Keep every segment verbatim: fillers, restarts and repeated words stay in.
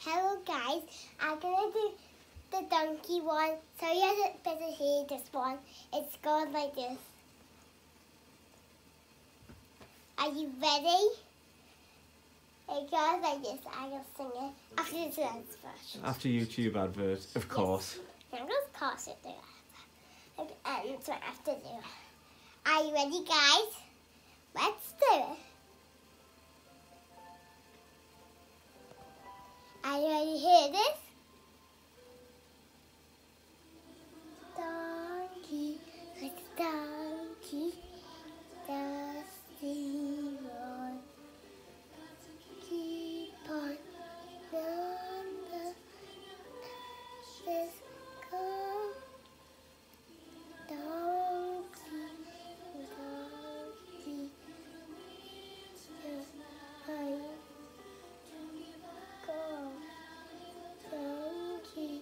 Hello guys, I'm gonna do the donkey one. So you have to better hear this one. It's going like this. Are you ready? It goes like this. I will sing it after this dance first. After YouTube advert, of course. Yes. I'm just pause it there. And so after there. Are you ready guys? Let's do it. Are you ready to hear this? Donkey, like a donkey, dusty road. Keep on under this cold. Donkey, donkey, I go. Donkey,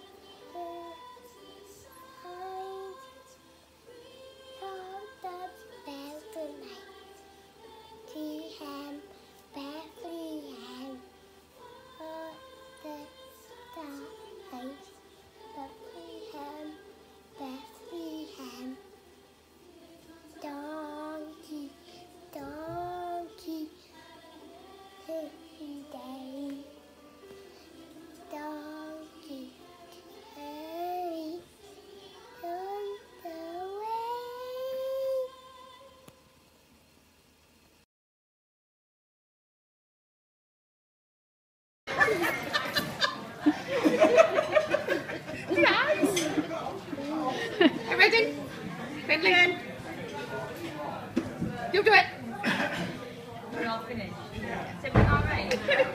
Bethlehem, Bethlehem, oh, the stars, Bethlehem, Bethlehem, donkey, donkey, every day, donkey, carry on the way. Ready? Finley and you do it. We're all finished. So we're all right.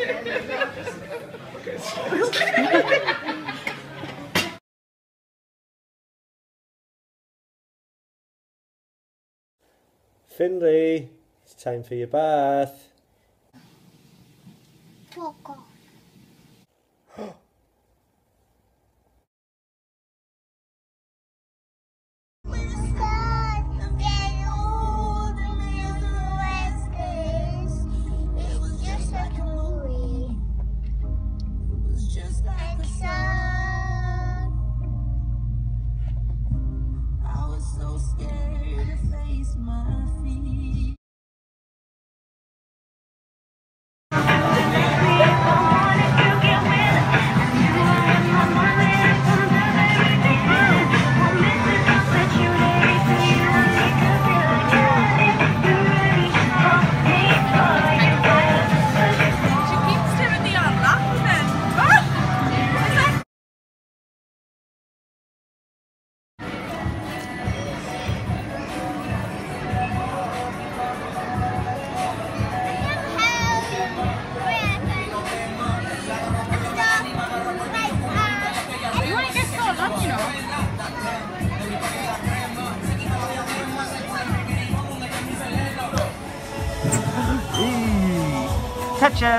Finley, it's time for your bath. Fuck off. Catcher!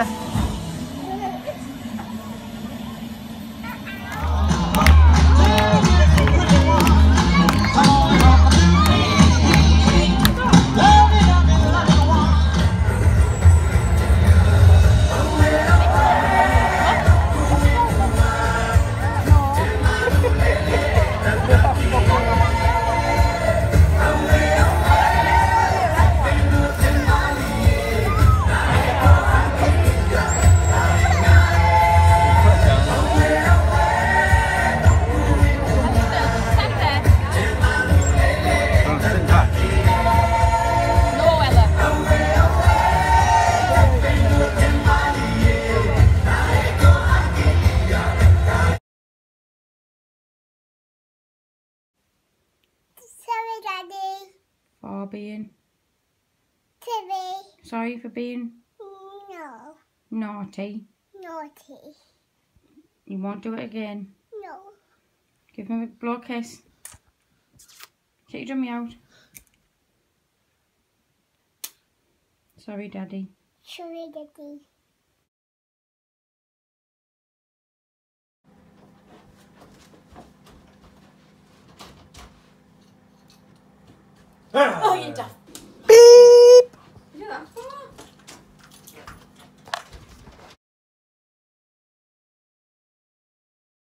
Sorry, Daddy. For being. Timmy. Sorry for being No. naughty. Naughty. You won't do it again. No. Give him a blow kiss. Take your dummy out. Sorry, Daddy. Sorry, Daddy. Oh, you daft